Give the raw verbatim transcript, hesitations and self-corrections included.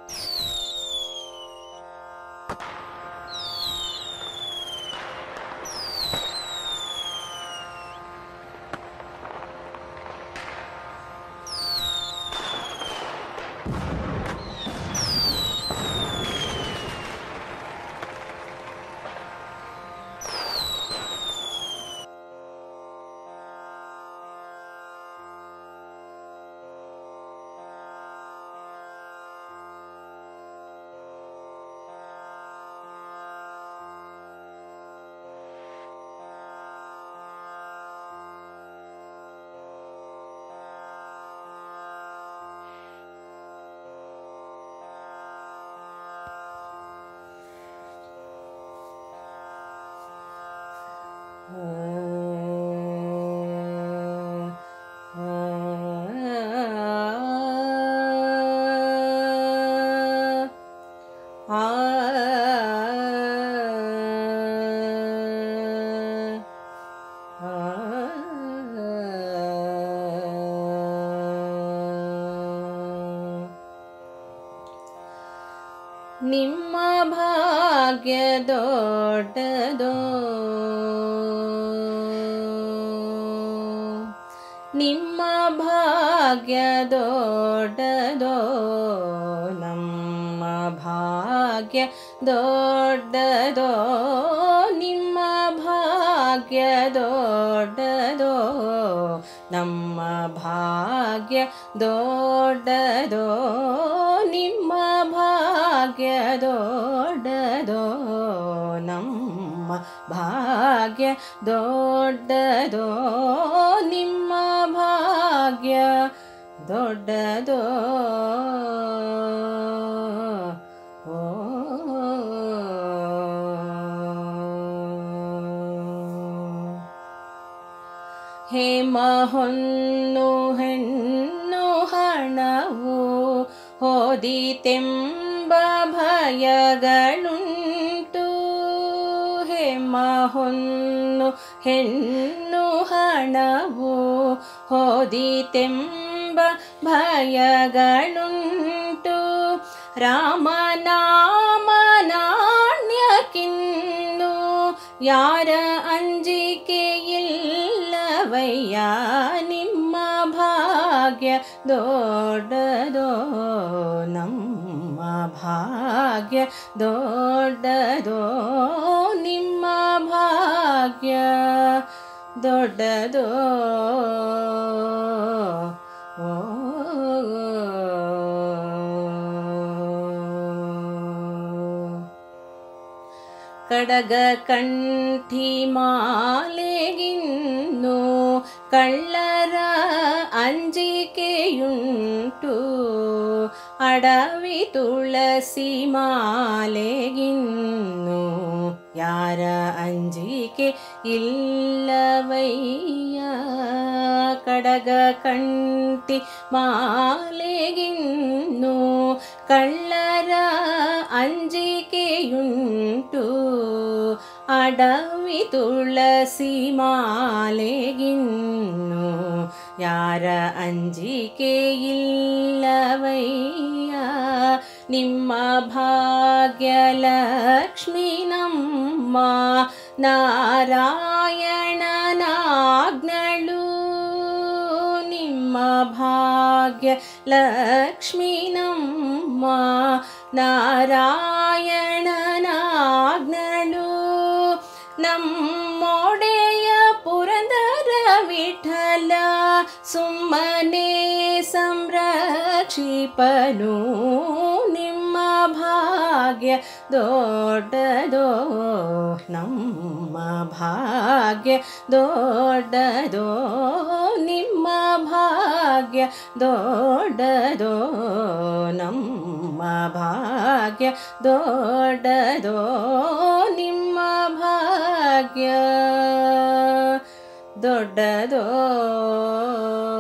ನಿಮ್ಮ ಭಾಗ್ಯ ದೊಡ್ಡದೋ, ನಿಮ್ಮ ಭಾಗ್ಯ ದೊಡ್ಡದೋ, ನಮ್ಮ ಭಾಗ್ಯ ದೊಡ್ಡದೋ, ನಿಮ್ಮ ಭಾಗ್ಯ ದೊಡ್ಡದೋ, ನಮ್ಮ ಭಾಗ್ಯ ದೊಡ್ಡದೋ, ನಿಮ್ಮ ಭಾಗ್ಯ ದೊಡ್ಡದೋ, ನಮ್ಮ ಭಾಗ್ಯ ದೊಡ್ಡದೋ, ನಿಮ್ಮ ಭಾಗ್ಯ ದೊಡ್ಡದೋ. ಓ ಹೇಮ ಹೊನ್ನು ಹೆಣ್ಣು ಹಣವು ಹೋದಿತೆಂಬ ಭಯಗಳುಂಟು, ಹೇಮ ಹೊನ್ನು ಹೆಣ್ಣು ಹಣವು ಹೋದಿತೆಂಬ ಭಯಗಳುಂಟು, ರಾಮನಾಮ ನಾಣ್ಯಕ್ಕಿನ್ನು ಯಾರ ಅಂಜಿಕೆಯಿಲ್ಲವಯ್ಯ, ನಿಮ್ಮ ಭಾಗ್ಯ ದೊಡ್ಡದೋ, ನಮ್ಮ ಭಾಗ್ಯ ದೊಡ್ಡದೋ, ನಿಮ್ಮ ಭಾಗ್ಯ ದೊಡ್ಡದೋ. ಓ ಕಡಗ ಕಂಠಿ ಮಾಲೆಗಿನ್ನು ಕಳ್ಳರ ಅಂಜಿಕೆಯುಂಟು, ಅಡವಿ ತುಳಸಿ ಮಾಲೆಗಿನ್ನು ಯಾರ ಅಂಜಿಕೆ ಇಲ್ಲವಯ್ಯ, ಕಡಗ ಕಂಠಿ ಮಾಲೆಗಿನ್ನು ಕಳ್ಳರ ಅಂಜಿಕೆಯುಂಟು, ಅಡವಿ ತುಳಸಿ ಮಾಲೆಗಿನ್ನು ಯಾರ ಅಂಜಿಕೆ ಇಲ್ಲವಯ್ಯ, ನಿಮ್ಮ ಭಾಗ್ಯ ಲಕ್ಷ್ಮೀ ನಮ್ಮ ನಾರಾಯಣನಾಜ್ಞಳು, ನಿಮ್ಮ ಭಾಗ್ಯ ಲಕ್ಷ್ಮೀ ನಮ್ಮ ನಾರಾಯಣನಾಜ್ಞಳು, ನಮ್ಮೊಡೆಯ ಪುರಂದರ ವಿಠಲ ಸುಮ್ಮನೆ ಸಂರಕ್ಷಿಪನು, ನಿಮ್ಮ ಭಾಗ್ಯ ದೊಡ್ಡದೋ, ನಮ್ಮ ಭಾಗ್ಯ ದೊಡ್ಡದೋ, ನಿಮ್ಮ ಭಾಗ್ಯ ದೊಡ್ಡದೋ, ನಮ್ಮ ಭಾಗ್ಯ ದೊಡ್ಡದೋ, ನಿಮ್ಮ ಭಾಗ್ಯ ದೊಡ್ಡದೋ.